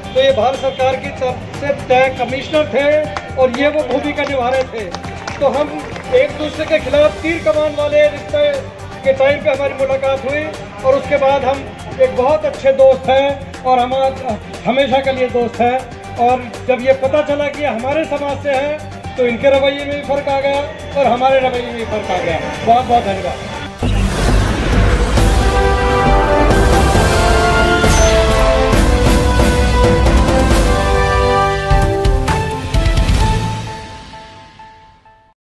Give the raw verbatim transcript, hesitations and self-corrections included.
तो ये भारत सरकार की तरफ से तय कमिश्नर थे और ये वो भूमिका निभा रहे थे। तो हम एक दूसरे के खिलाफ तीर कमान वाले रिश्ते के टाइम पे हमारी मुलाकात हुई और उसके बाद हम एक बहुत अच्छे दोस्त हैं और हम हमेशा के लिए दोस्त हैं। और जब ये पता चला कि हमारे समाज से हैं तो इनके रवैये में भी फ़र्क आ गया और हमारे रवैये में भी फ़र्क आ गया। बहुत बहुत धन्यवाद।